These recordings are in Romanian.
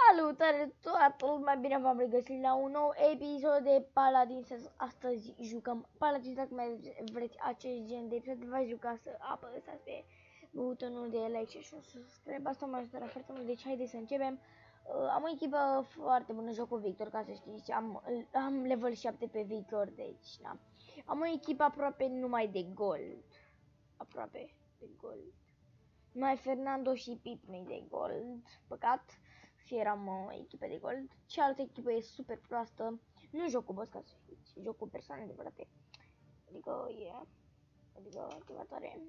Salutare toată lumea, bine v-am regăsit la un nou episod de Paladins. Astăzi jucăm Paladins. Dacă mai vreți acest gen de episod, v-aș juca să apăsați pe butonul de like și subscribe. Asta mă ajută foarte mult, deci haideți să începem. Am o echipă foarte bună, joc cu Victor, ca să știți, am level 7 pe Victor, deci da. Am o echipă aproape numai de gold, aproape de gold. Numai Fernando și Pip nu de gold, păcat. Și eram o echipă de gold. Cealaltă echipă e super proastă. Nu joc cu boss, ca să știți, joc cu persoane adevărate. Adică e activatoare.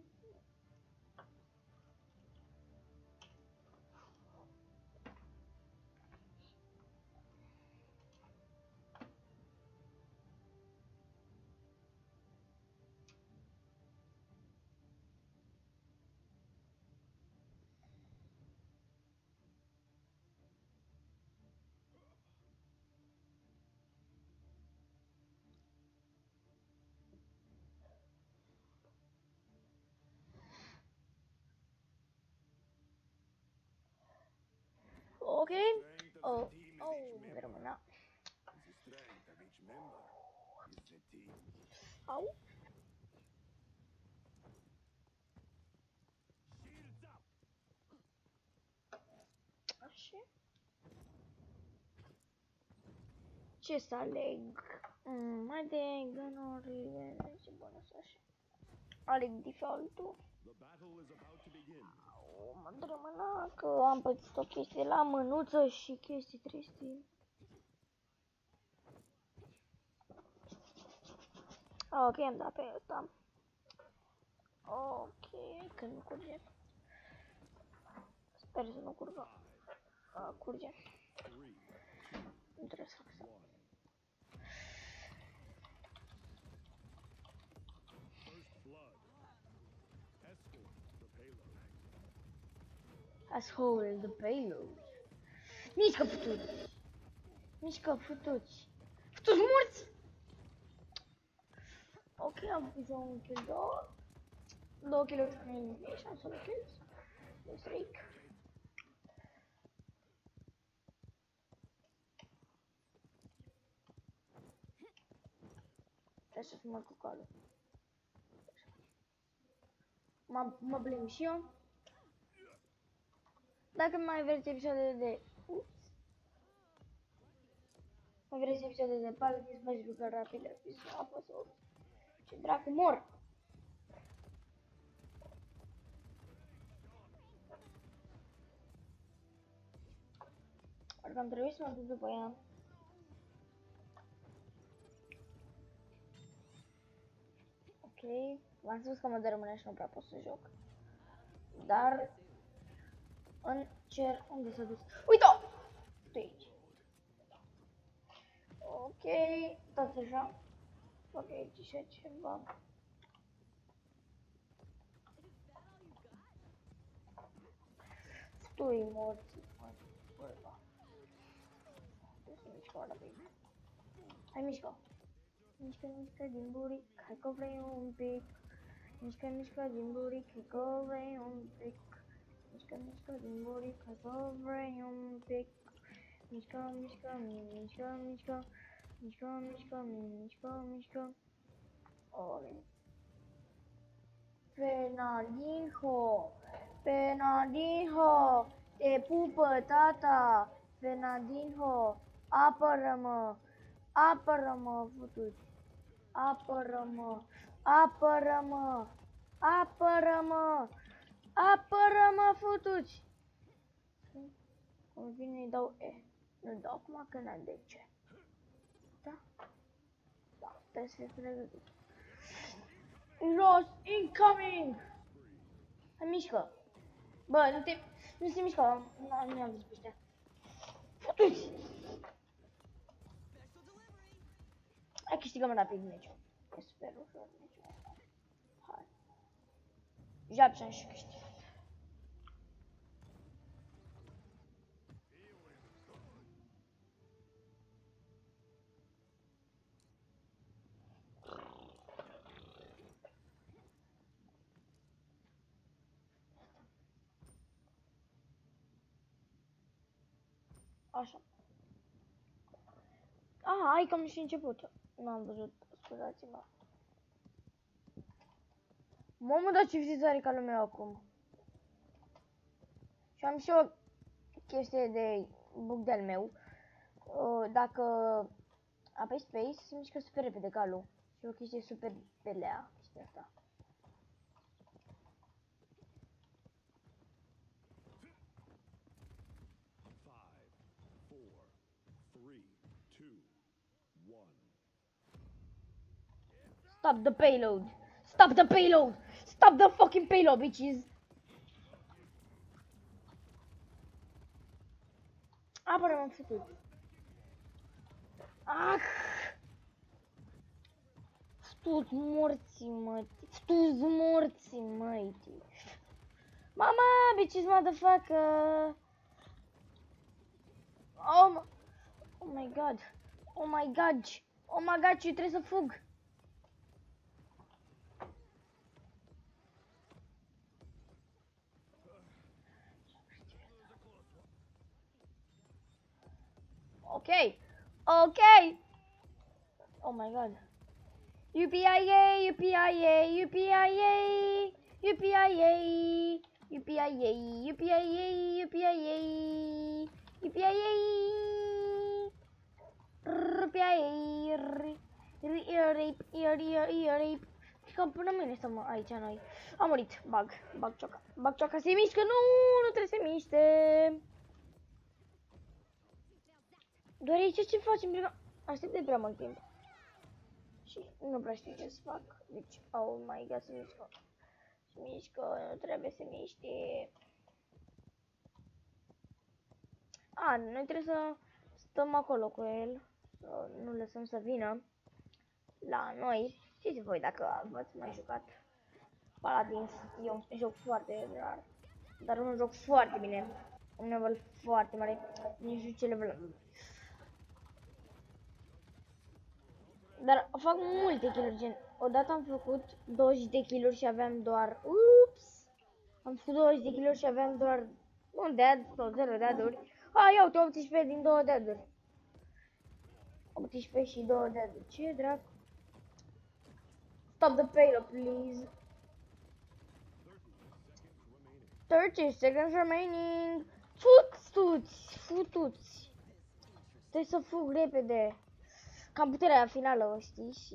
Ok. Oh, de rămâna. Au. Așa. Ce să aleg? Mai de gânurile și bonus așa. Aleg default-ul. Mă drămâna că am pățit o chestie la mânuță și chestii triste. Ok, am dat pe ăsta. Ok, că nu curge. Sper să nu curgă. Curge. Nu trebuie să fac asta. Asshole the payload. Mișcă futuți! Mișcă futuți! Futuți morți! Ok, am pus un kill, 2 kill-uri în elimination, solo kills. De streak. Trebuie să mă cu calul. Mă blim și eu. Dacă mai vreți episoade de... Mai vreți episoade de Paladins, vă jucă rapid, apăsă 8. Ce dracu, mor! Parcă am trebuit să mă duc după ea. Ok, v-am spus că mă dărâmâne și nu prea pot să joc. Dar... în cer, unde s-a dus? Uite-o! Tu aici. Ok, tot așa. Ok, aici și ceva. Tu-i morți, bărba. Trebuie să mișcă ăla pe aici. Hai, mișcă. Mișcă, mișcă din buric, hai că vrei un pic. Mișcă, mișcă din buric, hai că vrei un pic. Mișcă, mișcă din buric, hai că vrei un pic. Mișcă, mișcă, mișcă, mișcă. Mișcă, mișcă, mișcă, mișcă. Ok. Fernandinho, Fernandinho, te pupă tata. Fernandinho, apără-mă, apără-mă, futuți. Apără-mă, apără-mă, apără-mă, apără-mă, futuți. Cum vine, îi dau E. Nu dau acum că n-am de ce. Da? Da, trebuie să fie pregătit. Lost incoming! Hai, mișcă! Bă, nu se mișcă, nu i-am văzut pe ăștia. Futuți! Hai, câștigăm rapid meciul. E super ușor meciul ăsta. Hai. Japșan și câștigăm. Așa. Aha, hai că am și început. N-am văzut, scuzați-mă. Mamă, dar ce vizită are calul meu acum. Și am și o chestie de bug de-al meu. Dacă apeși space, se mișcă super repede calul. Și o chestie super pelea, chestia asta. Stop the payload! Stop the payload! Stop the fucking payload, bitches! Apără, m-am făcut. Ah! Ftu-ți morții, mătii. Ftu-ți morții, mătii. Mama, bitches, motherfucker! Oh my god! Oh my god! Oh my god, eu trebuie să fug! Okay, okay. Oh my god. UPIA, UPIA, UPIA, UPIA, UPIA, UPIA, UPIA, UPIA, rape. Că până mâine să mă aici noi. Am murit. Bag cioca. Bag cioca se mișcă. Nu trebuie să se miște. Doar aici ce facem? Aștept de prea mult timp. Și nu prea știu ce să fac. Deci, oh my god, se mișcă. Se mișcă, nu trebuie să miște. Noi trebuie să stăm acolo cu el. Să nu lăsăm să vină la noi. Știți voi dacă v-ați mai jucat Paladins. Eu joc foarte rar. Dar un joc foarte bine. Un level foarte mare. Nu știu ce level. Dar fac multe kill-uri, gen, odată am făcut 20 de kill-uri și aveam doar, ups, am făcut 20 de kill-uri și aveam doar un dead sau 0 dead-uri. Ia uite, 18 din 2 dead-uri. 18 și 2 dead-uri, ce dracu? Stop the payload, please. 30 seconds remaining. Futuți. Trebuie să fug repede. Cam puterea finală, știi, și...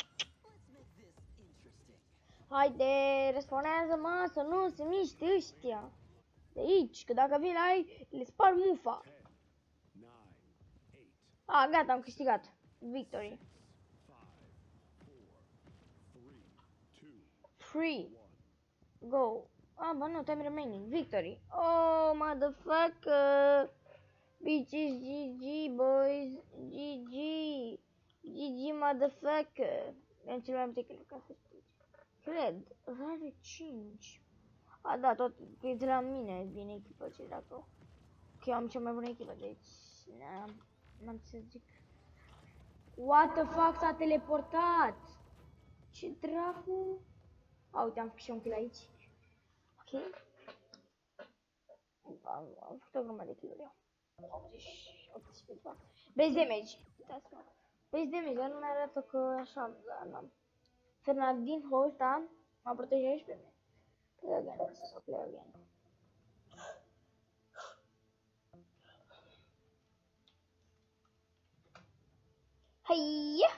Haide, respawnează-mă, să nu se miște ăștia. De aici, că dacă vin la ei, le spar mufa. Gata, am câștigat. Victory. 3. Go. Bă, nu, time remaining. Victory. Oh, motherfucker. Bitches, GG, boys. GG. GG, motherfucker. Am cel mai multe kill-uri, ca să știți. Cred, are 5. Da, tot că e de la mine vine echipa, ce dacă. Că eu am cea mai bună echipă, deci n-am ce să zic. What the fuck, s-a teleportat! Ce dracu? Uite, am făcut și un kill aici. Ok. Am făcut o grămadă de kill-uri eu. 18. Base damage. Uitați-mă. Base damage, dar nu mi-arată că așa, dar n-am. Fernandinho ăsta m-a protejat și pe mine. Play again. Haia!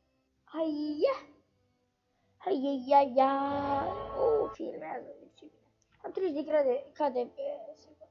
Filmează, deci bine. Am 30 de cade pe secundă.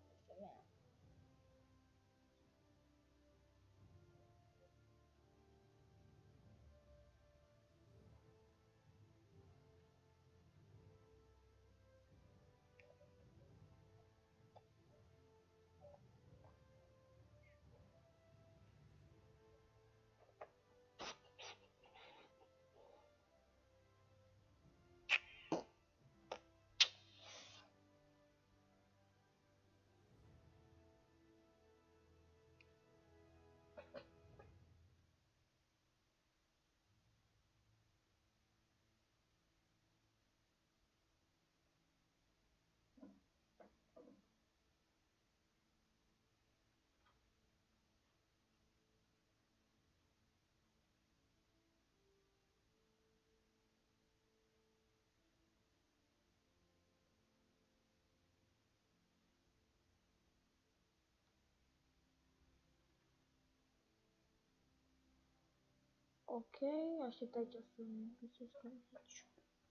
Ok, aștept aici să găsesc aici.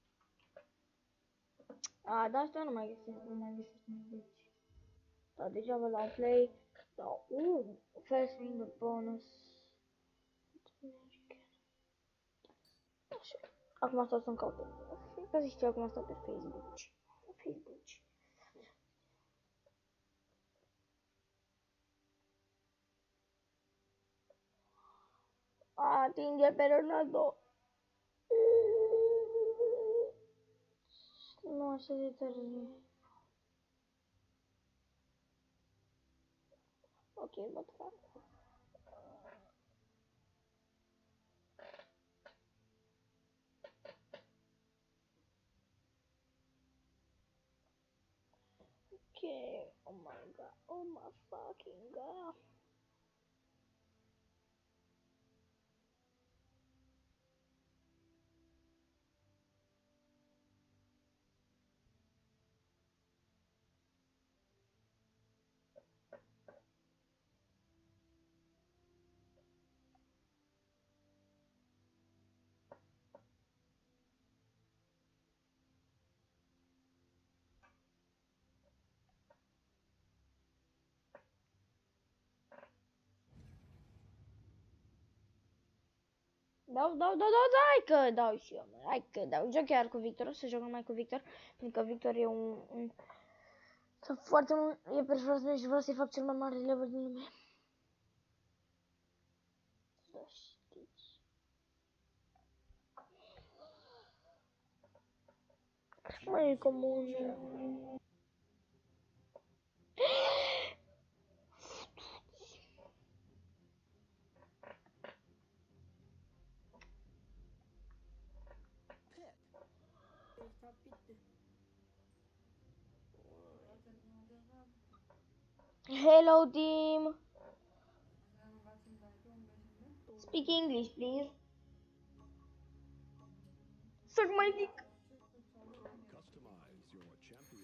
A, dar asta nu mai găsesc, nu mai găsesc nici. Da, degeaba la play. Da, first ring of bonus. Așa. Acum stau să-mi caut. Că zici acum stau pe Facebook. Facebook. Atinge pe Ronaldo. Nu, așa de târziu. Ok, what the fuck. Okay, oh my god, oh my fucking god. Hai că dau și eu, hai că dau. Joc chiar cu Victor, o să joc numai cu Victor, pentru că Victor e un foarte mult, e perfect și vreau să-i fac cel mai mare level din lume. Să știți. Mai e comun. Hello team. Speak English, please. Suck my dick. Customize your champion.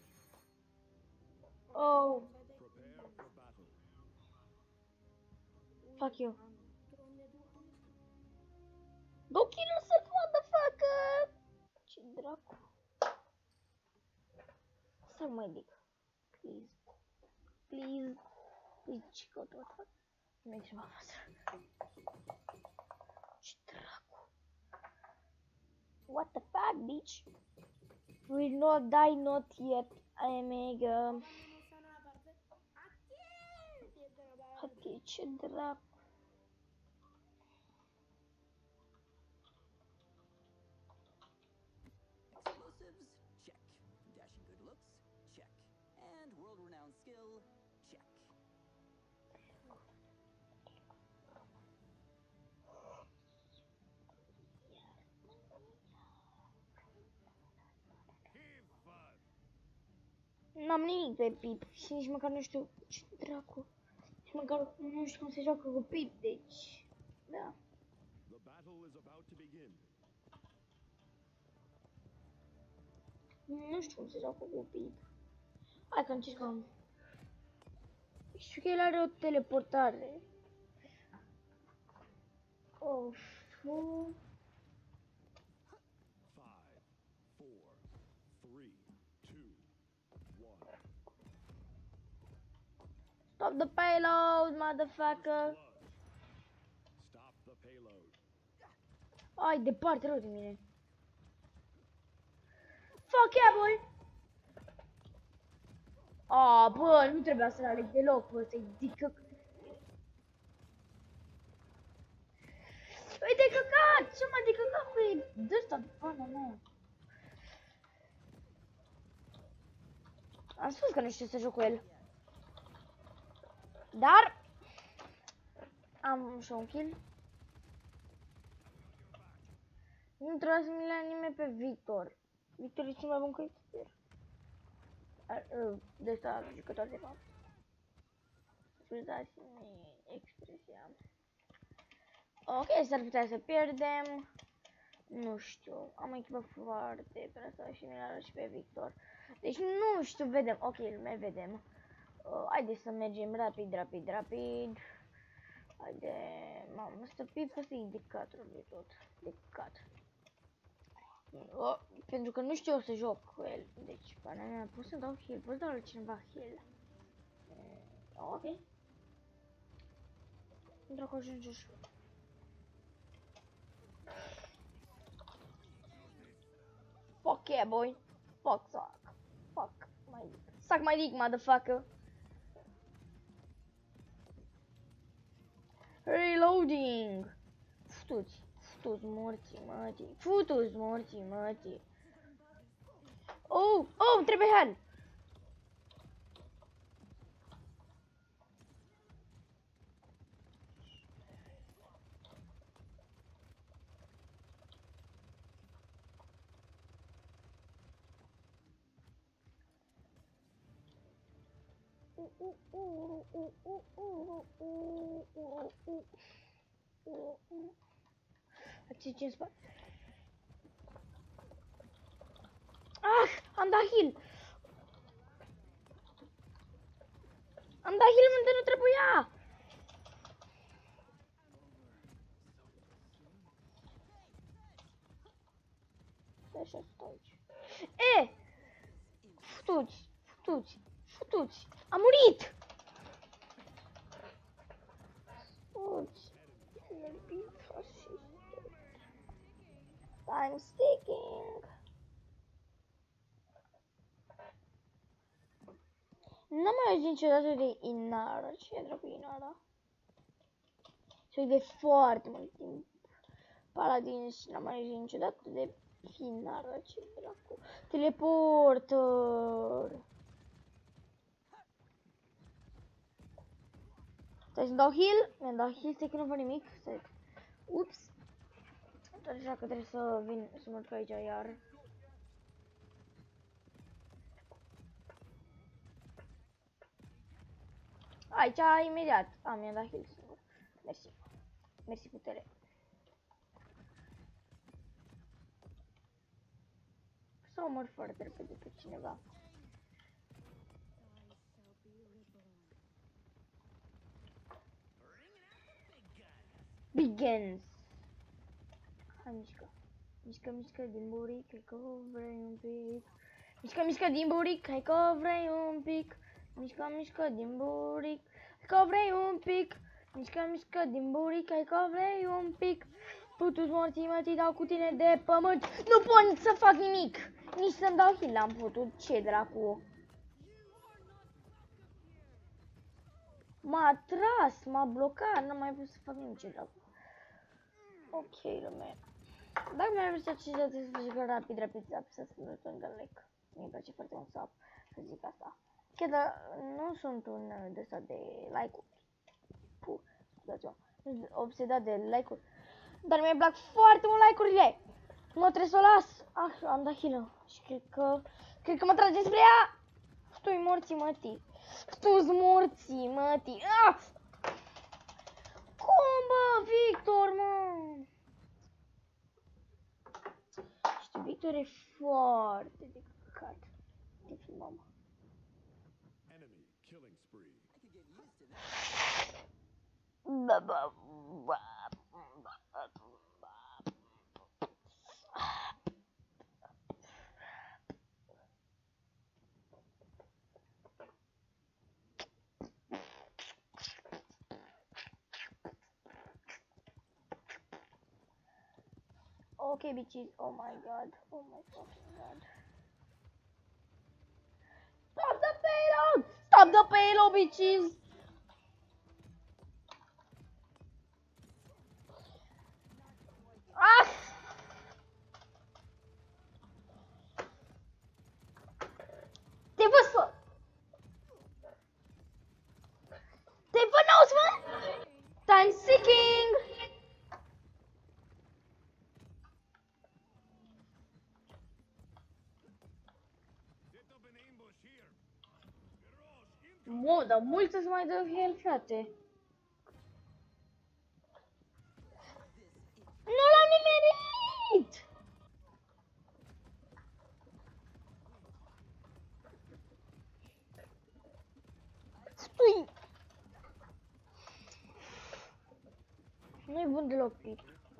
Oh, Prepare for battle. fuck you. Go kill yourself, motherfucker. Ce dracu. Suck my dick. Please. Please. Please, what the fuck? Makes me faster. Ce dracu. What the fuck, bitch? Will not die, not yet. I am mega. Ok, ce dracu. Explosives? Check. Dashing good looks? Check. And world-renowned skill? Check. N-am nimic pe Pip și nici măcar nu știu ce dracu. Nici măcar nu știu cum se joacă cu Pip, deci... Da. The battle is about to begin. Nu știu cum se joacă cu Pip. Hai că încercăm. Știu că el are o teleportare. Of. 5, 4, 3, 2, 1. Stop the payload, motherfucker. Blood. Stop the payload. Ai, departe rău de mine. Fuck yeah, boy! Ah, bă, nu trebuia să-l aleg deloc, bă, să-i dică... Păi de căcat! Ce mă, de căcat, băi? Dă-sta, pana mea. Am spus că nu știu să joc cu el. Dar... Am și un kill. Nu trebuie să mi le anime pe Victor. Victor e cel mai bun creator. De ăsta, jucător de fapt. Scuzați-mi expresia. Ok, s-ar putea să pierdem. Nu știu, am o echipă foarte proastă și mi-l arăt și pe Victor. Deci nu știu, vedem, ok, mai vedem. Haideți să mergem rapid. Haide, mamă, stăpii pe fi de catrului tot, de cat. Pentru că nu știu să joc cu el, deci, pana mea, pot să dau heal, pot să dau la cineva heal. Ok. Pentru că ajunge și... Fuck yeah, boy. Fuck, suck. Fuck my dick. Suck my dick, motherfucker. Reloading. Futuți. Futuți morții, mătii. Futuți morții, mătii. Oh, oh, trebuie heal. Ați în spate. Ah, am dat heal. Am dat heal unde nu trebuia. Așa stau aici. E! Futuți, futuți, futuți. Am murit! Futuți. I'm sticking. N-am mai auzit niciodată de Inara. Ce e dracu Inara? Și de foarte mult timp. Paladin și n-am mai auzit niciodată de Inara. Ce dracu? Teleporter. Stai să-mi dau heal. Mi-am dat heal, stai că nu văd nimic. Stai. Ups. Așa că trebuie să vin să mă duc aici iar. Aici imediat. Mi-a dat heal singur. Mersi. Mersi putere. Să omor foarte repede pe cineva. Begins. Hai, mișcă. Mișcă, mișcă din buric, hai că vrei un pic. Mișcă, mișcă din buric, hai că vrei un pic. Mișcă, mișcă din buric, hai că vrei un pic. Mișcă, mișcă din buric, hai că vrei un pic. Putu-ți morții, mă, dau cu tine de pământ. Nu pot să fac nimic. Nici să-mi dau heal, am putut. Ce dracu? M-a tras, m-a blocat, n-am mai putut să fac nimic, ce dracu. Ok, lume. Dacă mai vreți să citiți să rapid, să sunt de like. Mi-e place foarte mult să zic asta. Chiar dacă nu sunt un de ăsta de like-uri. Puh, scuzați-mă. Obsedat de like-uri. Dar mi-e plac foarte mult like-urile. Mă trebuie să o las. Ah, am dat heal. Și cred că mă trage spre ea. Stui morții, mătii. Stui morții, mătii. Ah! Cum, bă, Victor, mă? Știu, Victor e foarte de căcat. De mamă. Enemy killing spree. I could get used to that. Okay, bitches. Oh my god. Oh my fucking god. Stop the payload! Stop the payload, bitches! Ah! Te văd, fă! Te văd, n-auzi, mă? Time seeking! Mă, dar mult să-ți mai dă heal, frate. Nu l-am nimerit! Stui! Nu e bun deloc Pit.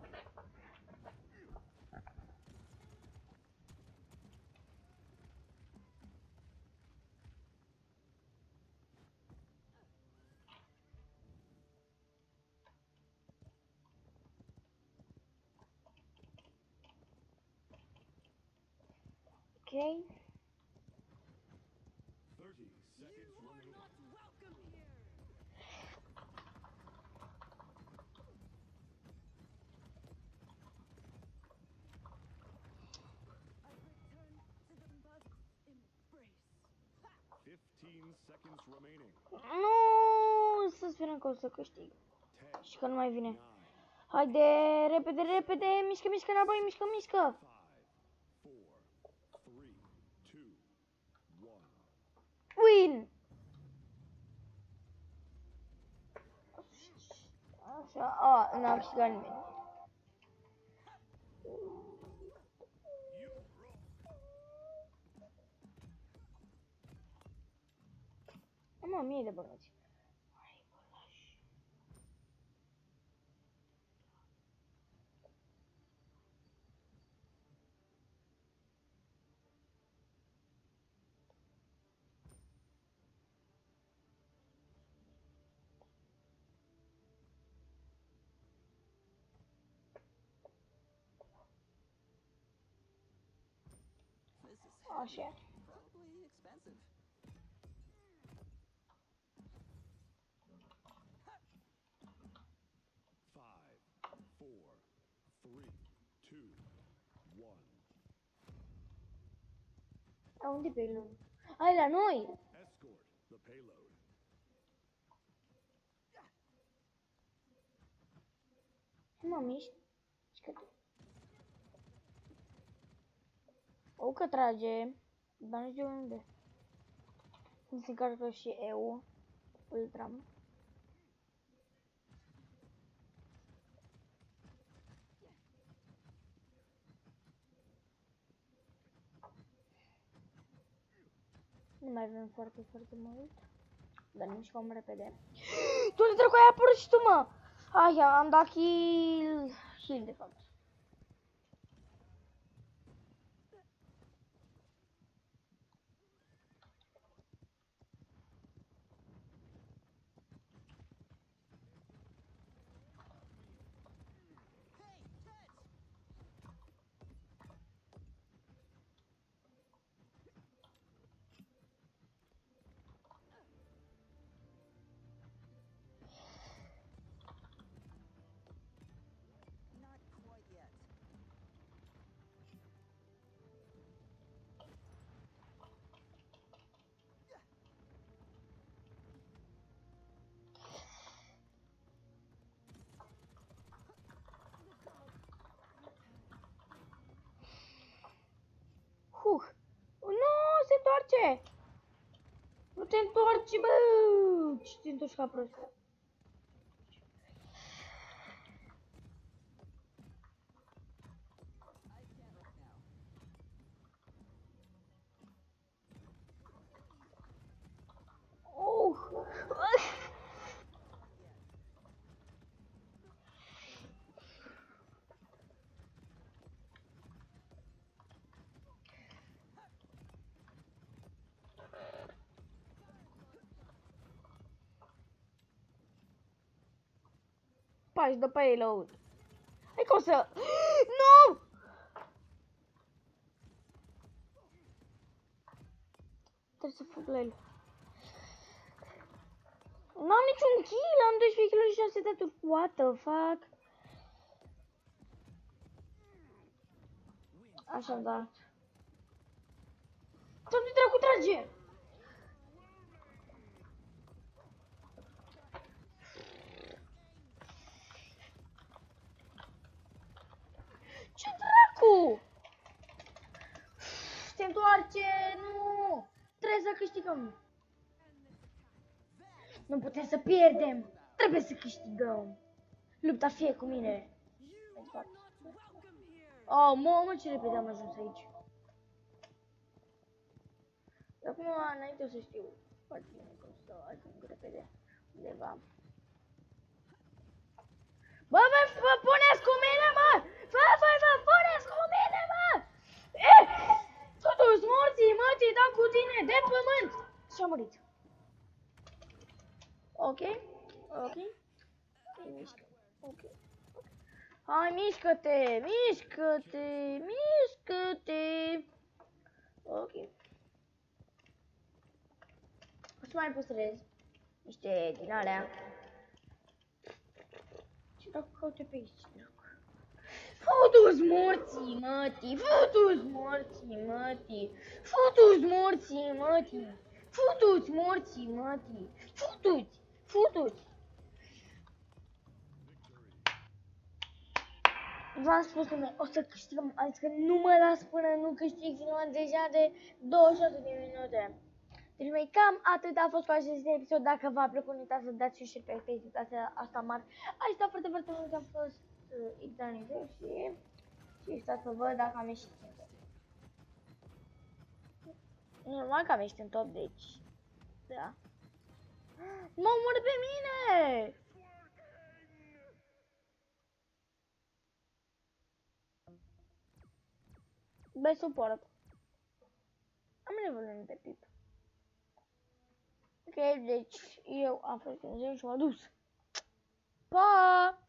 Ok. 30 seconds remaining. I return to the mother's embrace. 15 seconds remaining. Nu, să sperăm că o să câștig. 10, Și că nu mai vine. 9, Haide, repede, repede, mișcă, mișcă înapoi, mișcă, mișcă. 5, 4, 3, 2, 1. Win! Așa, n-am câștigat nimeni. Am 1000 de bănuți. This is Așa. probably expensive. 5, 4, 3, 2, 1. A, unde pe el? Hai la noi! Escort the payload. Mă mișc. O că trage. Dar nu știu unde. Se încarcă și eu. Ultra. Nu mai avem foarte, foarte mult. Dar nu mișcăm repede. Tu de dracu ai apărut și tu, mă! Hai, am dat kill. Heal, de fapt. Hey, catch! Not quite yet. Nu, se întoarce! Nu te întorci, bă! Ce te întorci ca prost? I can't right now. Oh! Not yet. Pași de payload. Hai că o să... Nu! Trebuie să fug la el. N-am niciun kill, am 12 kill și 6 de turc. What the fuck? Așa, da. Doamne, dracu, trage! Ce dracu? Se întoarce, nu! Trebuie să câștigăm. Nu putem să pierdem. Trebuie să câștigăm. Lupta fie cu mine. Oh, mamă, ce repede am ajuns aici. Acum, înainte o să știu foarte bine cum să ajung repede undeva. Bă, vă puneți cu mine, mă! Vă puneți cu mine, mă! Totuși, morții, dau cu tine de pământ! Și-a murit. Ok. Ok. Hai, mișcă-te! Ok. O să mai păstrez niște din alea. Ce dacă caute pe aici, dracu? Futu-ți morții, mătii! Futu-ți morții, mătii! Futu-ți! V-am spus că o să câștigăm, adică nu mă las până nu câștig, filmăm deja de 28 de minute. Deci mai cam atât a fost cu acest episod. Dacă v-a plăcut, nu uitați să dați și pe Facebook, asta mare. Aș sta foarte mult că am fost Xanite și stați să văd dacă am ieșit în top. Normal că am ieșit în top, deci da. Mă omor pe mine! Bă, suport. Am nevoie de pip. Ok, deci eu am fost în zi și m-am dus. Pa!